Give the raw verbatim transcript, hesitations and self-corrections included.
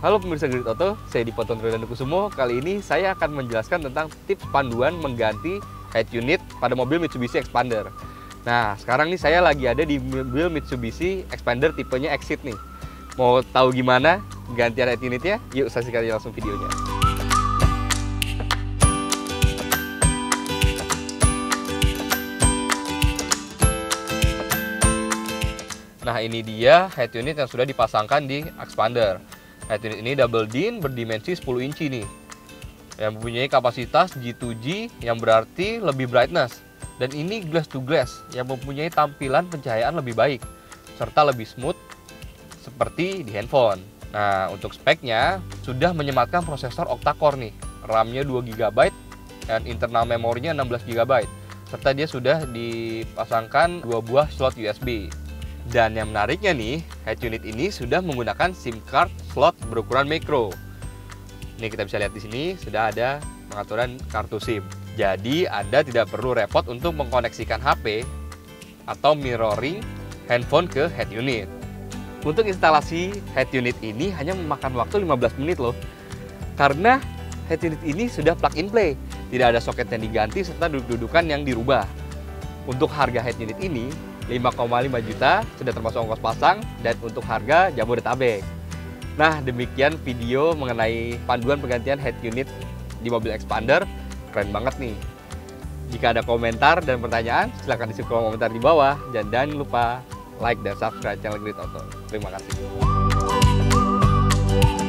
Halo pemirsa Grid Auto, saya Dipo Tondro Kusumo. Kali ini saya akan menjelaskan tentang tips panduan mengganti head unit pada mobil Mitsubishi Xpander. Nah, sekarang nih saya lagi ada di mobil Mitsubishi Xpander tipenya Exit nih. Mau tahu gimana gantian head unitnya? Yuk saksikan aja langsung videonya. Nah, ini dia head unit yang sudah dipasangkan di Xpander. Head unit ini double din berdimensi sepuluh inci nih, yang mempunyai kapasitas G dua G yang berarti lebih brightness, dan ini glass to glass yang mempunyai tampilan pencahayaan lebih baik serta lebih smooth seperti di handphone. Nah, untuk speknya sudah menyematkan prosesor octa-core nih, RAM-nya dua giga byte dan internal memorinya enam belas giga byte, serta dia sudah dipasangkan dua buah slot U S B. Dan yang menariknya nih, head unit ini sudah menggunakan SIM card slot berukuran micro. Ini kita bisa lihat di sini sudah ada pengaturan kartu SIM. Jadi Anda tidak perlu repot untuk mengkoneksikan H P atau mirroring handphone ke head unit. Untuk instalasi head unit ini hanya memakan waktu lima belas menit loh. Karena head unit ini sudah plug and play, tidak ada soket yang diganti serta duduk-dudukan yang dirubah. Untuk harga head unit ini lima koma lima juta sudah termasuk ongkos pasang dan untuk harga Jabodetabek. Nah, demikian video mengenai panduan penggantian head unit di mobil Xpander. Keren banget nih. Jika ada komentar dan pertanyaan, silahkan isi kolom komentar di bawah. Dan jangan lupa like dan subscribe channel Grid Auto. Terima kasih.